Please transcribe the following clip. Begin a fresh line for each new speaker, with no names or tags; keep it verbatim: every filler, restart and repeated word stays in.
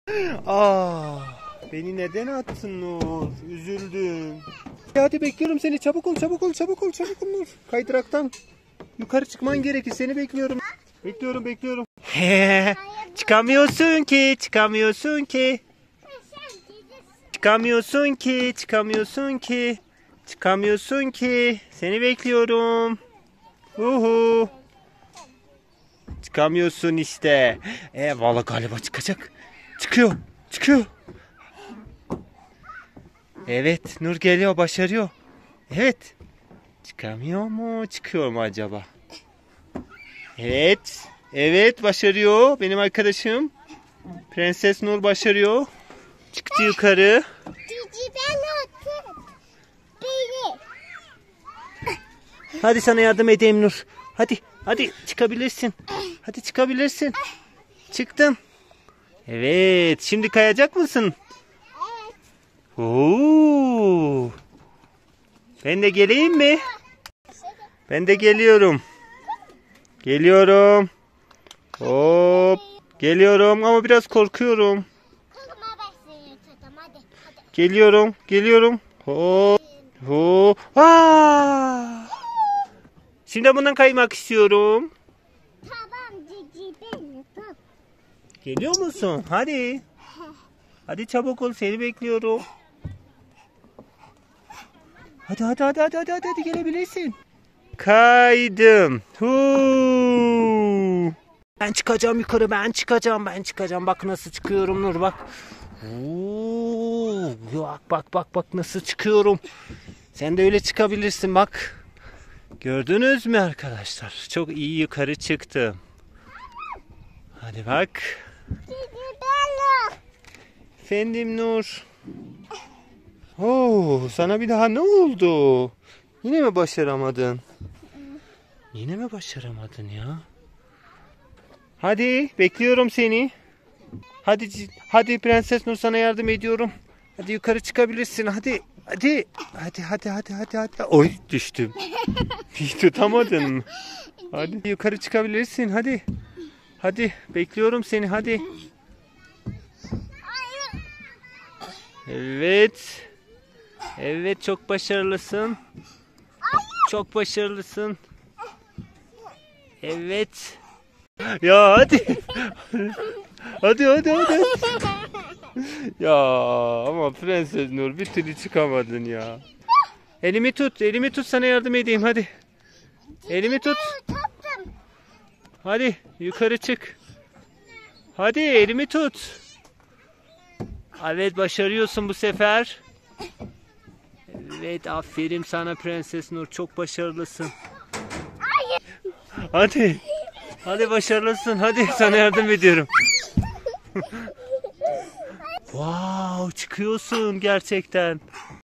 Aa, beni neden attın Nur? Üzüldüm. Hadi bekliyorum seni. Çabuk ol, çabuk ol, çabuk ol, çabuk ol Nur. Kaydıraktan yukarı çıkman gerekir. Seni bekliyorum. Bekliyorum, bekliyorum. Çıkamıyorsun ki, çıkamıyorsun ki. Çıkamıyorsun ki, çıkamıyorsun ki. Çıkamıyorsun ki. Seni bekliyorum. Uhu. Çıkamıyorsun işte. E valla galiba çıkacak. Çıkıyor. Çıkıyor. Evet, Nur geliyor, başarıyor. Evet. Çıkamıyor mu? Çıkıyor mu acaba? Evet. Evet, başarıyor. Benim arkadaşım. Prenses Nur başarıyor. Çıktı yukarı. Hadi sana yardım edeyim Nur. Hadi, hadi çıkabilirsin. Hadi çıkabilirsin. Çıktın. Evet, şimdi kayacak mısın? Evet. Oo. Ben de geleyim mi? Ben de geliyorum. Geliyorum. Hop. Geliyorum ama biraz korkuyorum. Geliyorum, geliyorum. Hop. Hop. Aa! Şimdi bundan kaymak istiyorum. Geliyor musun? Hadi. Hadi çabuk ol, seni bekliyorum. Hadi hadi hadi hadi hadi hadi, hadi gelebilirsin. Kaydım. Huu. Ben çıkacağım yukarı, ben çıkacağım, ben çıkacağım. Bak nasıl çıkıyorum Nur, bak. Oo, bak bak bak bak nasıl çıkıyorum. Sen de öyle çıkabilirsin bak. Gördünüz mü arkadaşlar? Çok iyi yukarı çıktım. Hadi bak. Efendim Nur. Oo, sana bir daha ne oldu? Yine mi başaramadın? Yine mi başaramadın ya? Hadi bekliyorum seni. Hadi hadi Prenses Nur, sana yardım ediyorum. Hadi yukarı çıkabilirsin. Hadi hadi hadi hadi hadi hadi hadi. Oy, düştüm. Hiç tutamadın mı? Hadi yukarı çıkabilirsin. Hadi. Hadi bekliyorum seni. Hadi. Evet. Evet, çok başarılısın. Çok başarılısın. Evet. Ya hadi. Hadi hadi hadi. Ya ama Prenses Nur bir türlü çıkamadın ya. Elimi tut, elimi tut, sana yardım edeyim hadi. Elimi tut. Hadi yukarı çık. Hadi elimi tut. Evet, başarıyorsun bu sefer. Evet, aferin sana Prenses Nur, çok başarılısın. Hadi. Hadi başarılısın. Hadi sana yardım ediyorum. Wow, çıkıyorsun gerçekten.